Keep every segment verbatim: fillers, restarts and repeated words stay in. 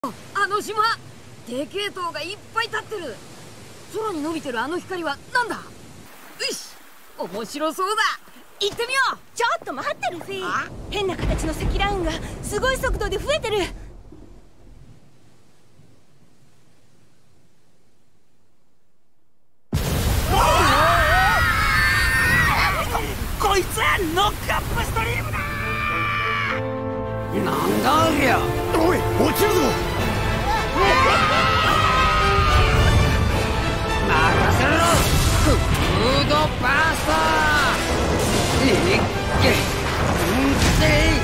あの島、でけえ塔がいっぱい立ってる。空に伸びてるあの光はなんだ？よし、面白そうだ。行ってみよう。 ちょっと待ってルフィ。変な形の積乱雲がすごい速度で増えてる。 こいつはノックアップストリームだ。 なんだありゃ。 おい、落ちるぞ。 任せろ。フードバースター。いっけんで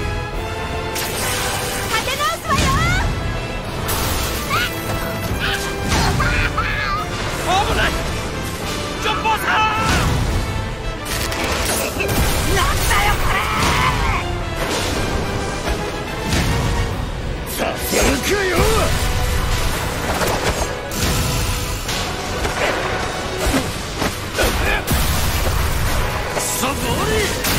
立て直すわよ。 危ない。ジョンボーさん。なんだよこれ。 させるかよ。 そこに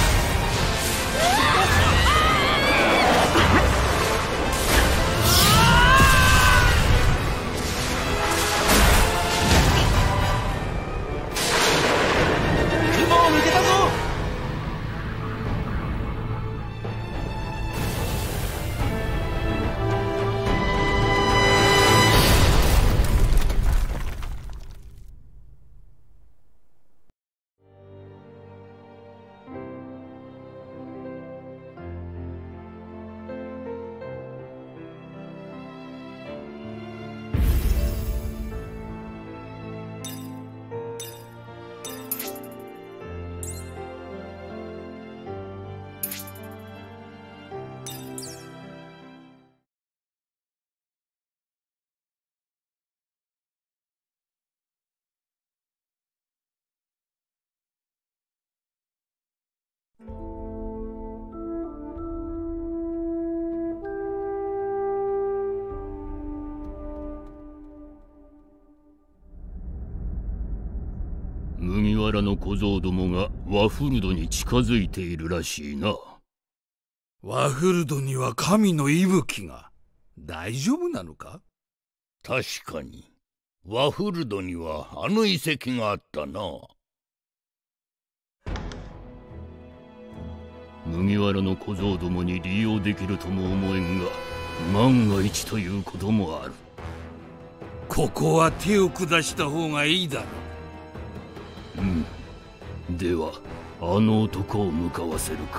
雲を抜けたぞ。 麦わらの小僧どもがワフルドに近づいているらしいな。 ワフルドには神の息吹が。大丈夫なのか？ 確かにワフルドにはあの遺跡があったな。麦わらの小僧どもに利用できるとも思えんが、万が一ということもある。 ここは手を下した方がいいだろう。 うん。ではあの男を向かわせるか。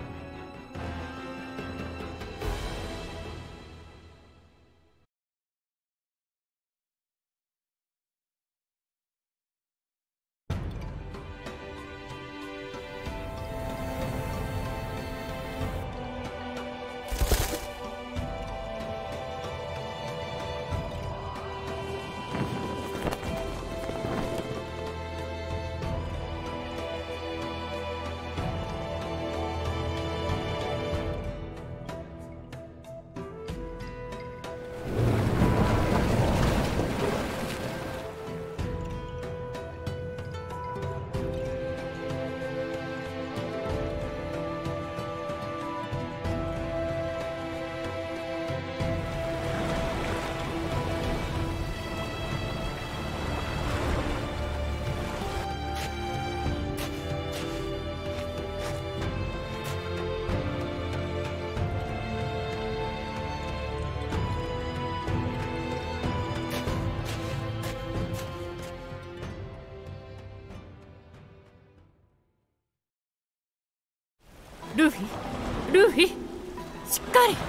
ルフィ、ルフィ、しっかり。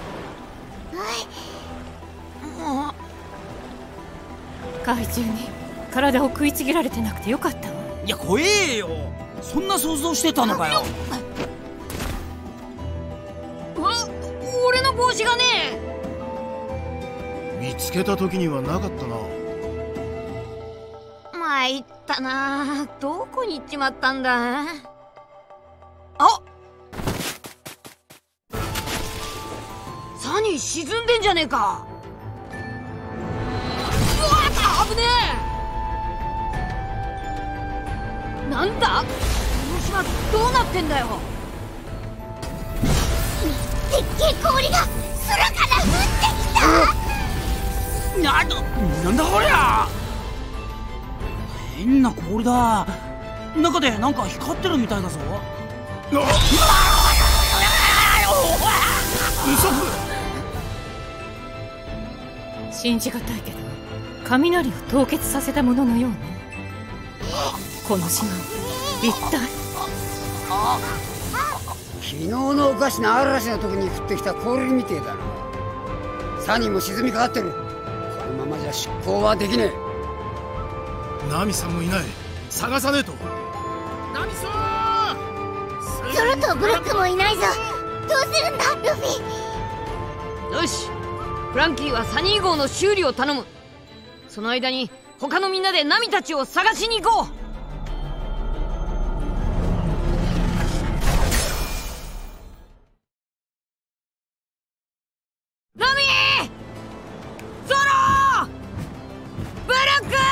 もう怪獣に体を食いちぎられてなくてよかったわ。 いや怖えよ。そんな想像してたのかよ。 あ、俺の帽子がね見つけた時にはなかったな。 参ったな。どこに行っちまったんだ。 あ、 サニー沈んでんじゃねえか。うわっ、危ねえ。なんだこの島、どうなってんだよ。 でっけえ氷が空から降ってきた。 な、なんだこりゃ。変な氷だ。中でなんか光ってるみたいだぞ。うわっ、 信じがたいけど雷を凍結させたもののようね。この島一体。 昨日のおかしな嵐の時に降ってきた氷みてえだな。サニーも沈みかかってる。このままじゃ出航はできねえ。ナミさんもいない。探さねえと。ナミさん、 ゾロとブロックもいないぞ。どうするんだルフィ。 よし、フランキーはサニー号の修理を頼む。その間に他のみんなでナミたちを探しに行こう。ナミー、ゾロー、ブラック。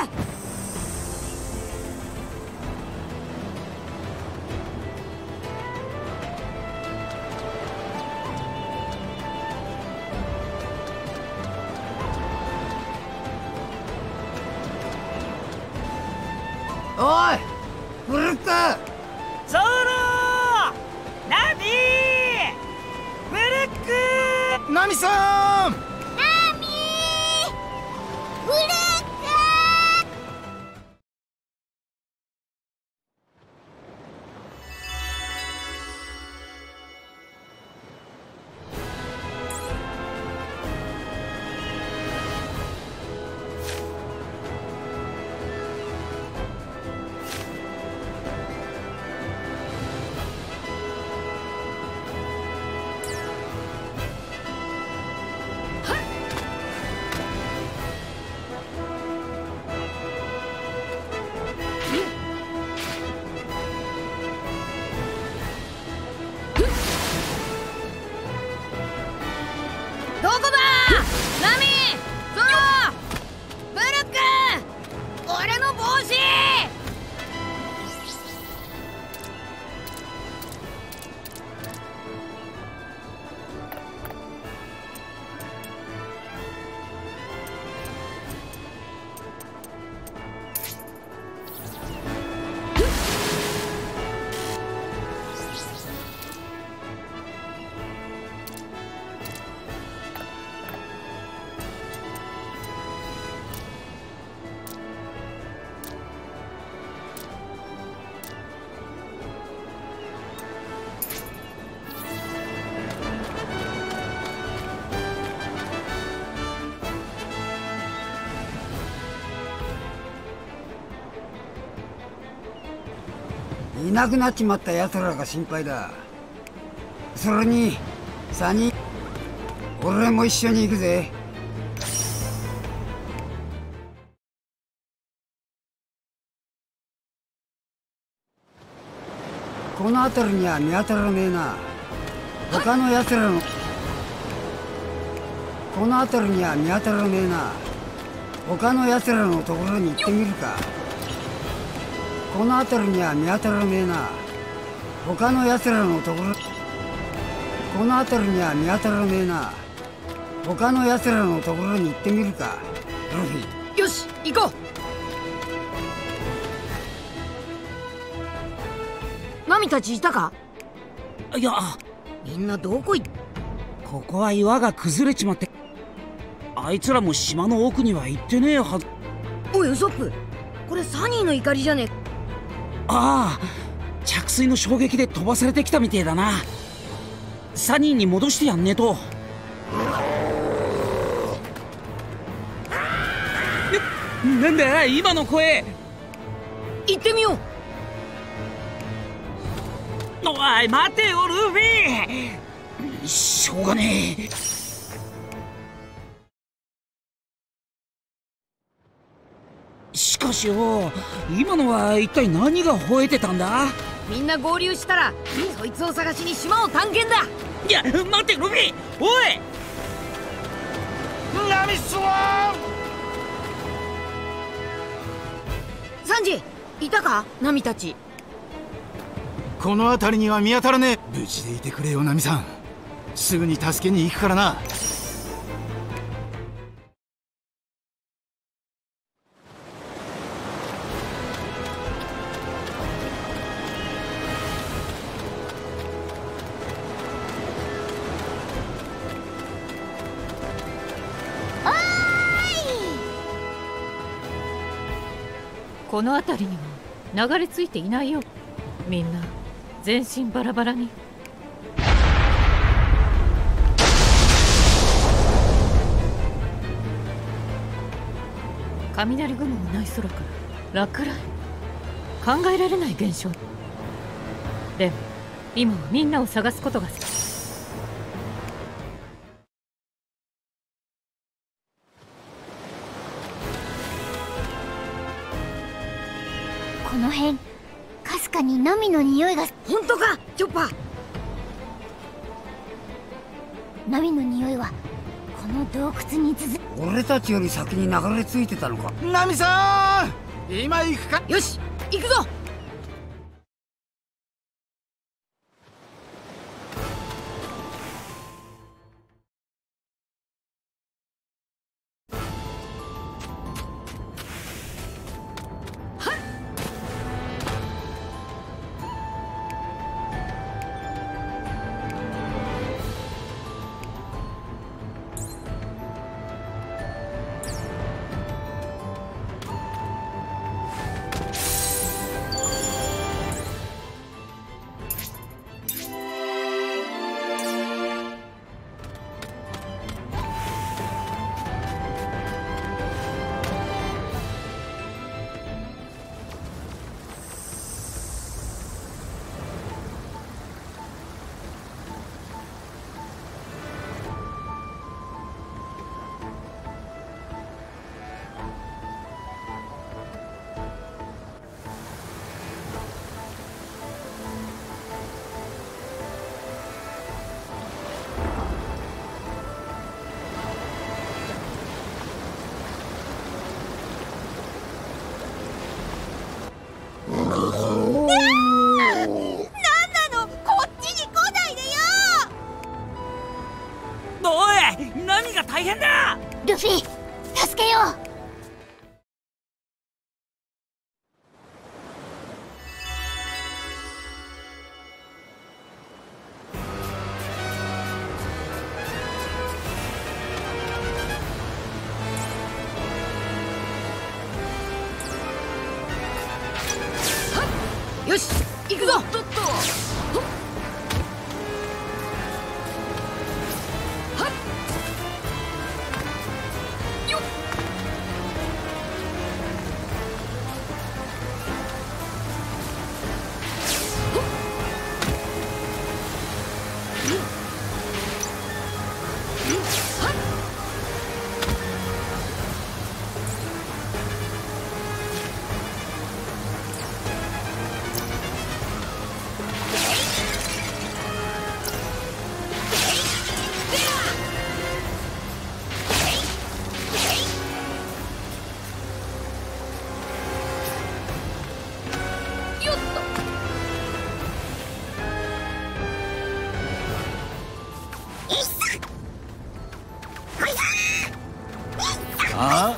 え。おいブルック。 ゾロー、ナミー、ブルック。 ナミさん、 ナミー、ブルック。 どこだナミー、ゾロー、ブルック。俺の帽子。 いなくなっちまった奴らが心配だ。それにサニー、俺も一緒に行くぜ。この辺りには見当たらねえな。他の奴らのこの辺りには見当たらねえな。他の奴らのところに行ってみるか。この辺りには見当たらねえな。他の奴らのところこの辺りには見当たらねえな。他の奴らのところに行ってみるかルフィ。 よし、行こう。ナミたちいたか。 いや、 みんなどこ行っ。 ここは岩が崩れちまって、あいつらも島の奥には行ってねえはず。 おいウソップ、これサニーの怒りじゃねえ。 ああ、着水の衝撃で飛ばされてきたみてえだな。サニーに戻してやんねえと。な、なんだ今の声。 行ってみよう。 おい待てよルフィ。しょうがねえ。しかしよ、今のは一体何が吠えてたんだ。 みんな合流したらそいつを探しに島を探検だ。 いや待てルフィ、おい。 ナミさん、 サンジいたか。ナミたちこの辺りには見当たらねえ。無事でいてくれよナミさん。すぐに助けに行くからな。 この辺りには流れ着いていないよ。みんな全身バラバラに。雷雲もない空から落雷、考えられない現象。でも今はみんなを探すことがこの辺かすかにナミの匂いが。 本当かチョッパー。 ナミの匂いはこの洞窟に続く。 俺たちより先に流れ着いてたのか。 ナミさん、今行くか。 よし行くぞ。 ルフィ、助けよう。 よし行くぞ。とっとあ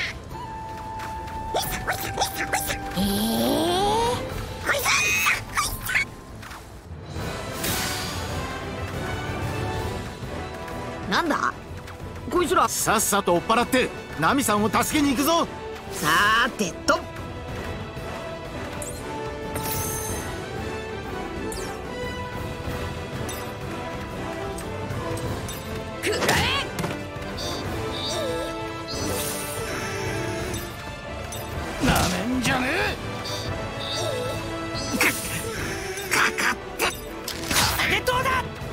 えなんだこいつら。 さっさと追っ払ってナミさんを助けに行くぞ。 さーてとくらえ。 なめんじゃねえ。かかってこれでどうだ。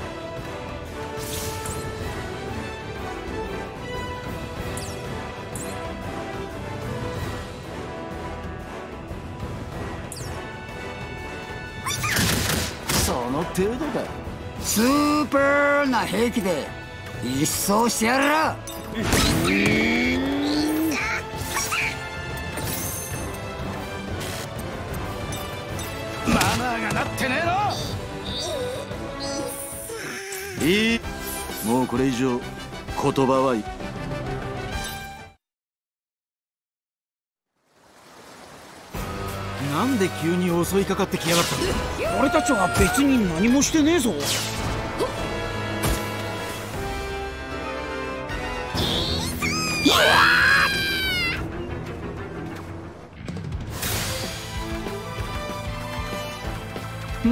その程度だ。 スーパーな兵器で一掃してやるら。 マナーがなってねえの。いい、もうこれ以上言葉はいい。なんで急に襲いかかってきやがったんだ。 俺たちは別に何もしてねえぞ。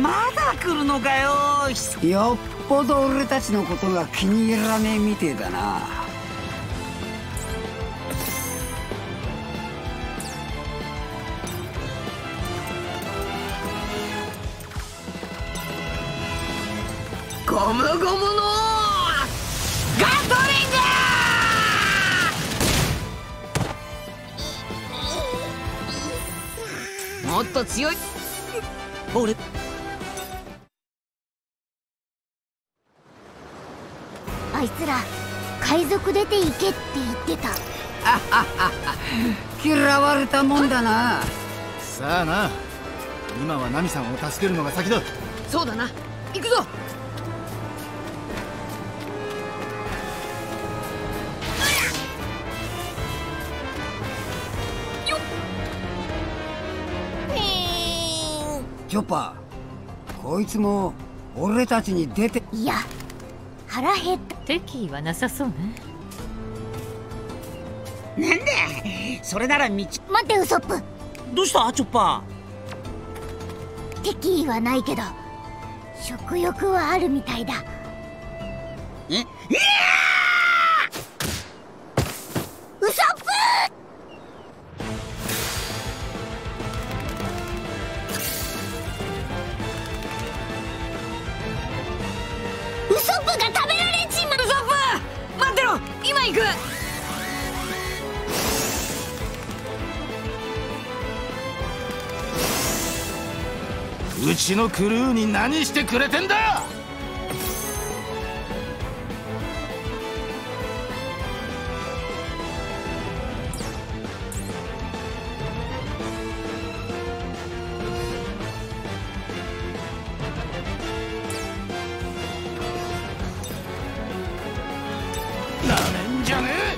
まだ来るのかよ。 よっぽど俺たちのことが気に入らねえみてえだな。 ゴムゴムのガトリング。もっと強い。 俺あいつら海賊出て行けって言ってた。 嫌われたもんだな。 さあな、今はナミさんを助けるのが先だ。 そうだな、行くぞ。 チョッパー、こいつも俺たちに出て。 いや、腹減った。 敵意はなさそうね。 なんだそれなら道。 待ってウソップ。 どうしたチョッパ敵意はないけど食欲はあるみたいだ。 ー。えいやウソップ。ウソップが食べられちまう。 ウソップ待ってろ、今行く。 うちのクルーに何してくれてんだ。なめんじゃねえ。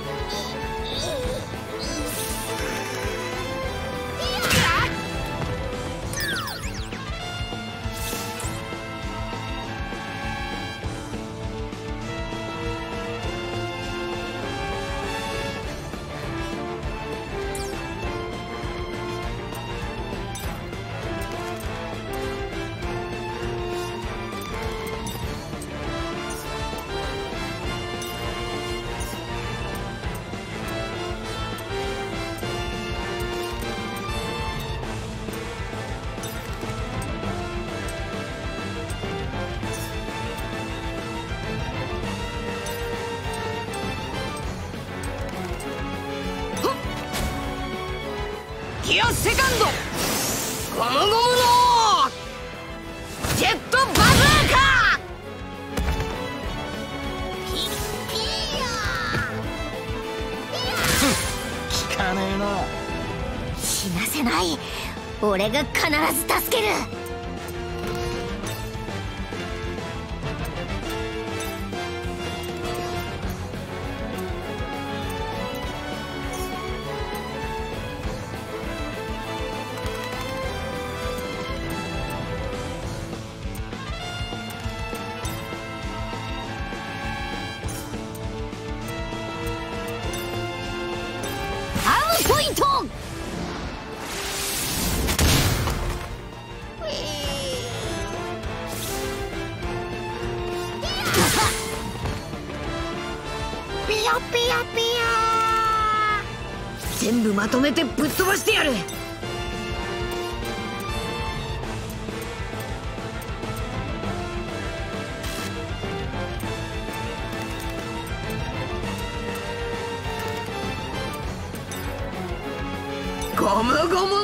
ギアセカンド、ゴムゴムのジェットバズーカ。 聞かねえな。 死なせない。俺が必ず助ける。ポイント。ピヨピヨピヨ。 全部まとめてぶっ飛ばしてやる。ゴムゴムのガトリング。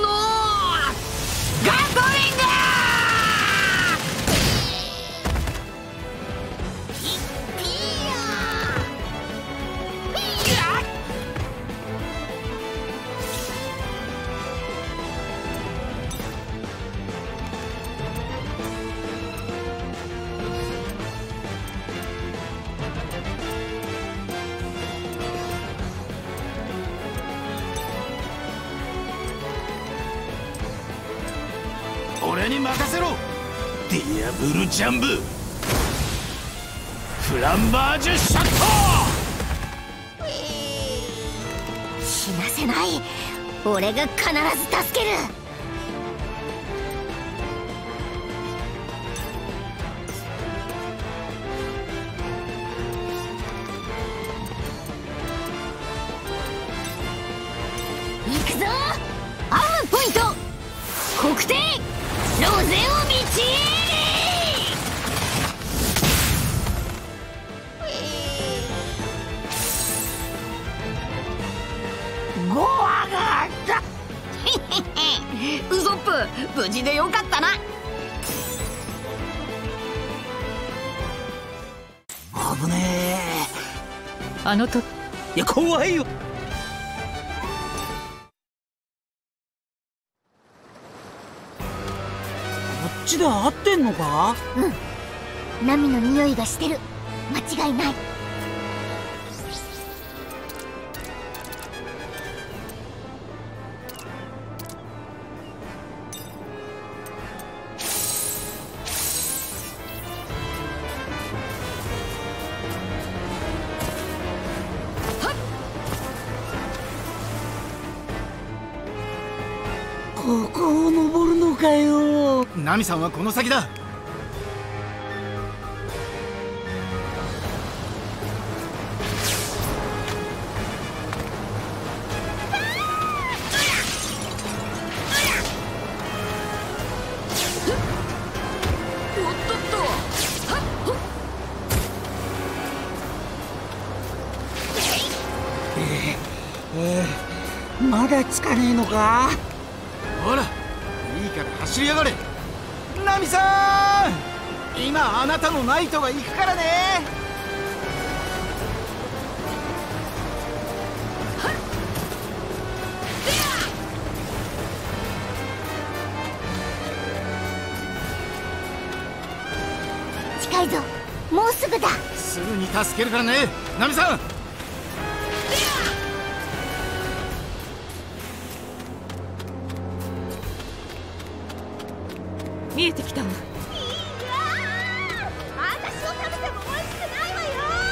俺に任せろ。ディアブルジャンブフランバージュシャット。 死なせない。俺が必ず助ける。 ぞ。アームポイント黒点ロゼを導ゴアがったウソップ、無事でよかったな。 危ねあのとえ。いや怖いよ。こっちで合ってんのか？ うん、ナミの匂いがしてる。間違いない。 ここを登るのかよ。 ナミさんはこの先だ。 まだつかねえのか？ ほら、いいから走りやがれ。ナミさん、今あなたのナイトが行くからね。 近いぞ、もうすぐだ。 すぐに助けるからね、ナミさん。 見えてきたわ。 私を食べても美味しくないわ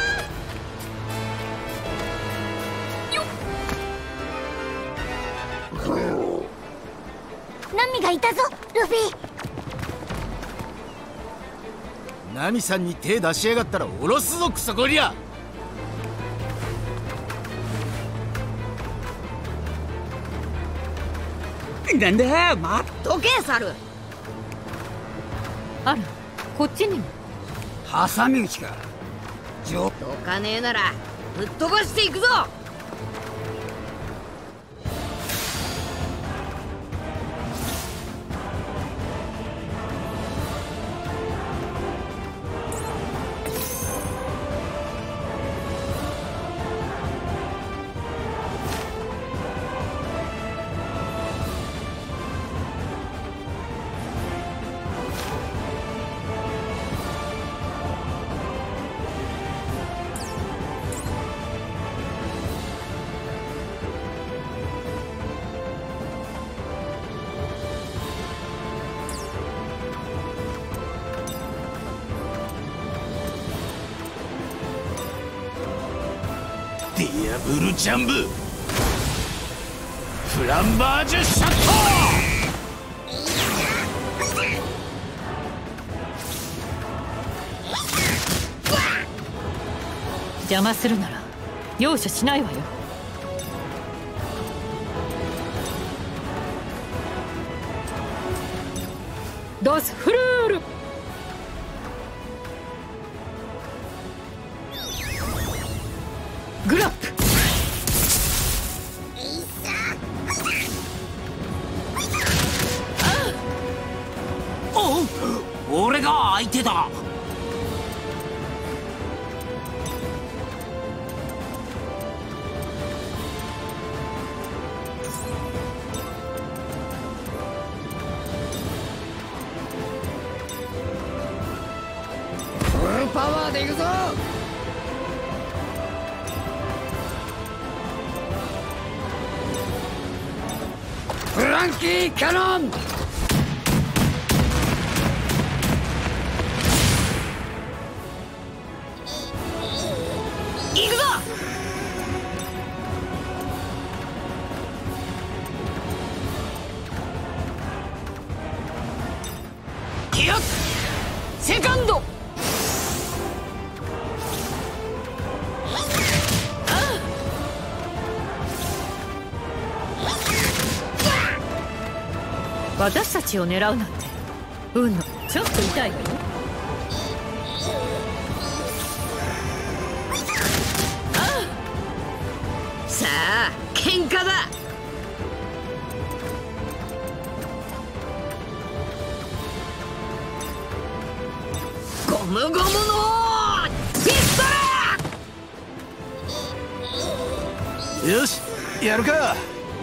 よ。ナミがいたぞ、ルフィ。 ナミさんに手出しやがったらおろすぞ、クソゴリラ。 なんだ、まどけサル。 あら、こっちにも。 挟み撃ちか。ジョどかねえならぶっ飛ばしていくぞ。 ディアブルジャンブフランバージュシャット。 邪魔するなら容赦しないわよ。ドスフルール。グラップ。 おう、俺が相手だ。 フルパワーでいくぞ。フランキーキャノン。 行くぞ。いや、セカンド。 私たちを狙うなんて運のちょっと痛いわよ。ああ、さあ喧嘩だ。ゴムゴムのピストル。 よし、やるか。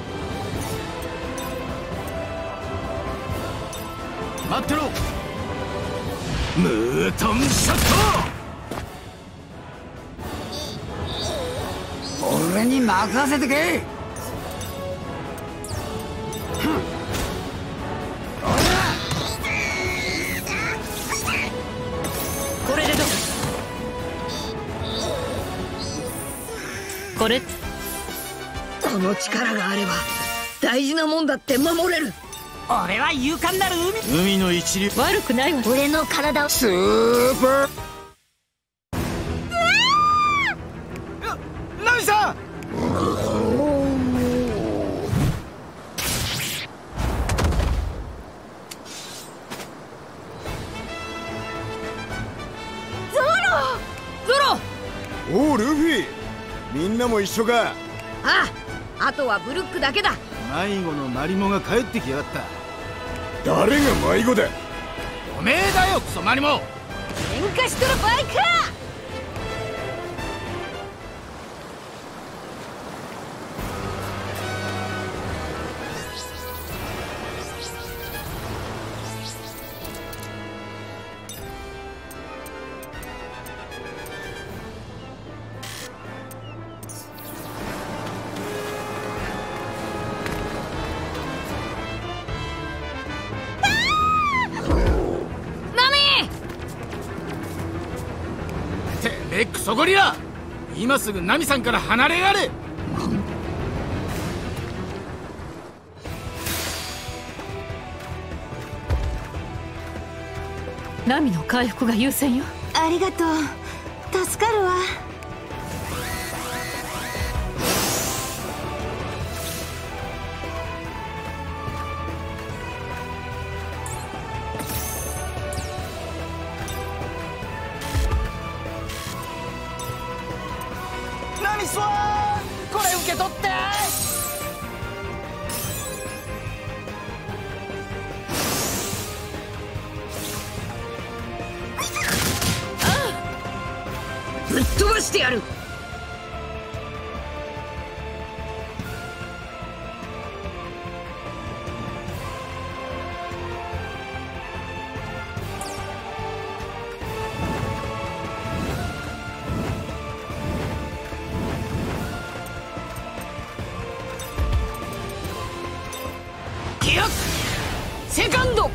待ってろ。ムートンショット。 俺に任せてけ。 これでどう？これこの力があれば大事なもんだって守れる。 俺は勇敢なる海海の一流。 悪くないわ。 俺の体をスーパー。ナミさん。おお、ルフィ、みんなも一緒か。 ああ、あとはブルックだけだ。 迷子のマリモが帰ってきやがった。誰が迷子だ。おめえだよ、クソマリモ。 喧嘩しとる場合か。 え、クソゴリラ、今すぐナミさんから離れやれ。 ナミの回復が優先よ。 ありがとう、助かるわ。 ナミスワン、これ受け取って。 ぶっ飛ばしてやる。セカンド。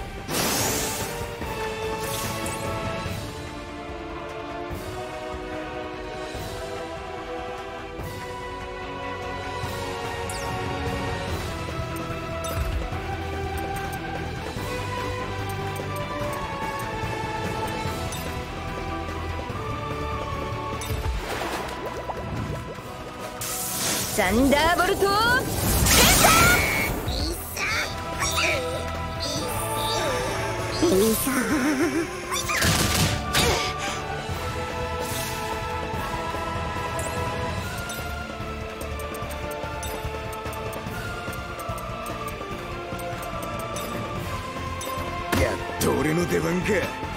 サンダーボルトやっと俺の出番か。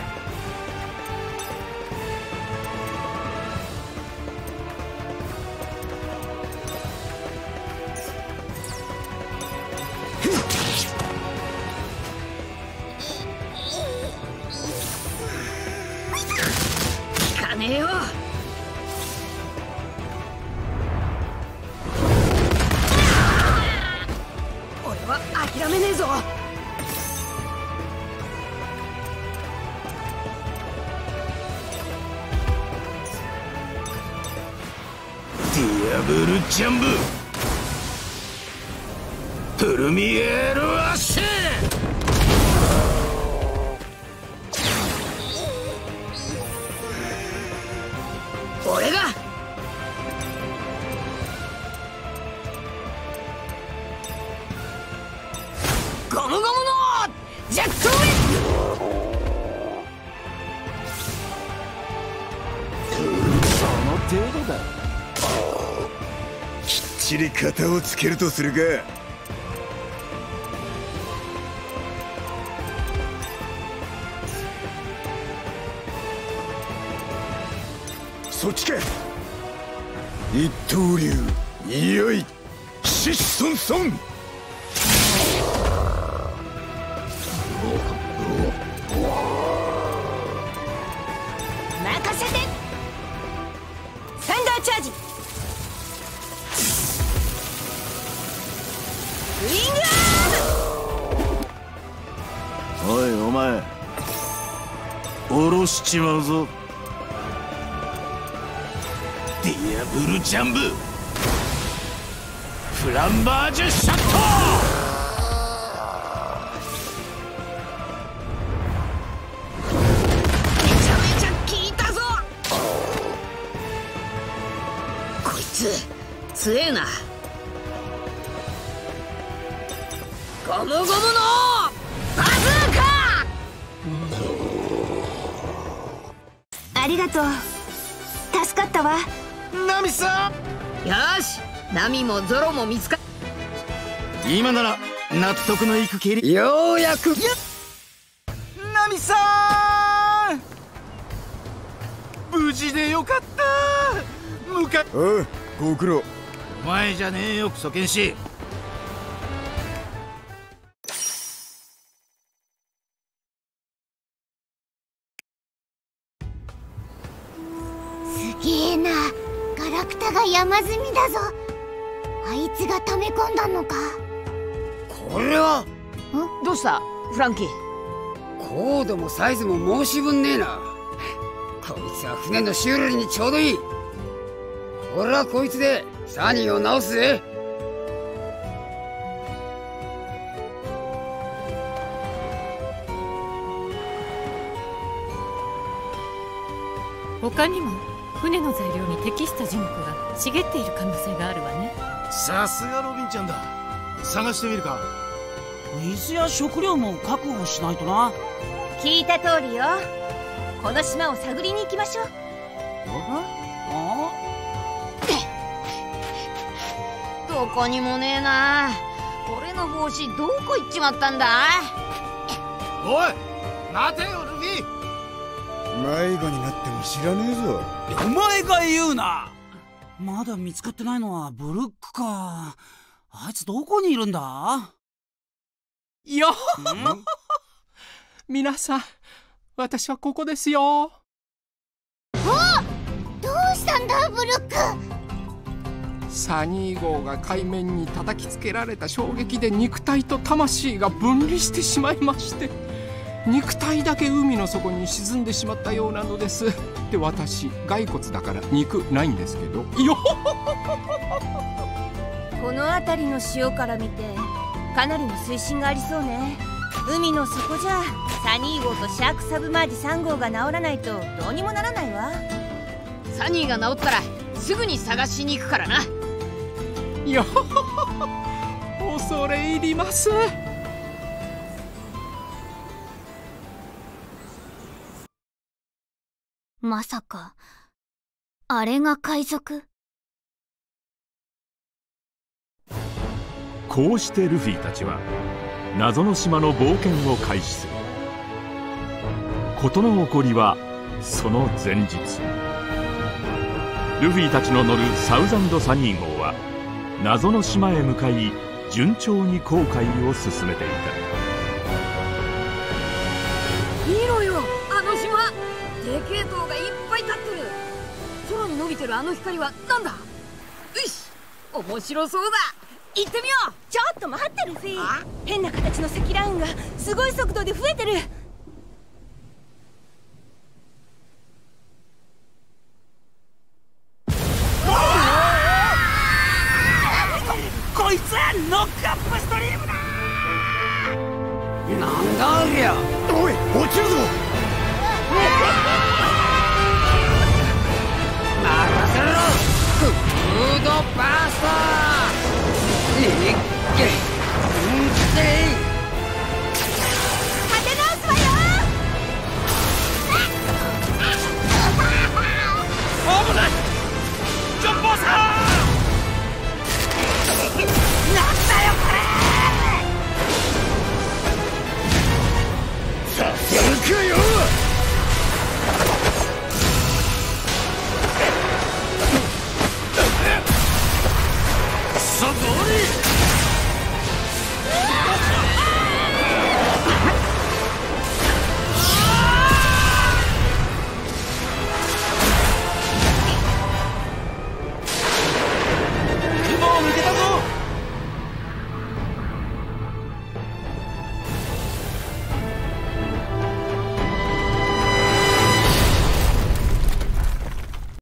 聞かねえよ。俺は諦めねえぞ。 ディアブルジャンブプルミエールアッシュ。 俺がゴムゴムのジャックウェその程度だ。 きっちり型をつけるとするか。そっちか。一刀流いよいシッソンソン。 任せて。サンダーチャージ。ウィングアーム。 おいお前、下ろしちまうぞ。ディアブルジャンブフランバージュシャット。 めちゃめちゃ効いたぞ。こいつ強えな。ゴムゴムのバズーカ。 ありがとう。助かったわ。 ナミさよし、ナミもゾロも見つかっ。 今なら納得のいく蹴り。 ようやく。 ナミさん、無事でよかった。向かおう、ご苦労。 お前じゃねえよクソ剣士。 すげえな。ガラクタが山積みだぞ。あいつが溜め込んだのか。 これはどうしたフランキー。 高度もサイズも申し分ねえな。こいつは船の修理にちょうどいい。俺はこいつでサニーを直すぜ。 他にも船の材料に適した樹木が茂っている可能性があるわね。 さすがロビンちゃんだ。探してみるか。 水や食料も確保しないとな。 聞いた通りよ。この島を探りに行きましょう。 あどこにもねえな。俺の帽子どこ行っちまったんだ。 おい待てよルフィ。 迷子になっても知らねえぞ。 お前が言うな。まだ見つかってないのはブルックか。あいつどこにいるんだ。 よっ皆さん、私はここですよ。 あ、どうしたんだブルック。 サニー号が海面に叩きつけられた衝撃で肉体と魂が分離してしまいまして、肉体だけ海の底に沈んでしまったようなのです。で、私骸骨だから肉ないんですけどよっ。 この辺りの潮から見てかなりの水深がありそうね。海の底じゃサニー号とシャークサブマージさん号が治らないとどうにもならないわ。 サニーが治ったらすぐに探しに行くからな。 よっ恐れ入ります。 まさかあれが海賊。 こうしてルフィたちは謎の島の冒険を開始する。事の起こりはその前日、ルフィたちの乗るサウザンドサニー号は謎の島へ向かい順調に航海を進めていた。 見ろよ、あの島。でけえ塔がいっぱい立ってる。空に伸びてるあの光はなんだ。よし、面白そうだ。行ってみよう。 ちょっと待ってルフィ。変な形の積乱雲がすごい速度で増えてる。 こいつはノックアップストリームだ。 なんだありゃ。 おい、落ちるぞ。 任せろ。 フードバースター。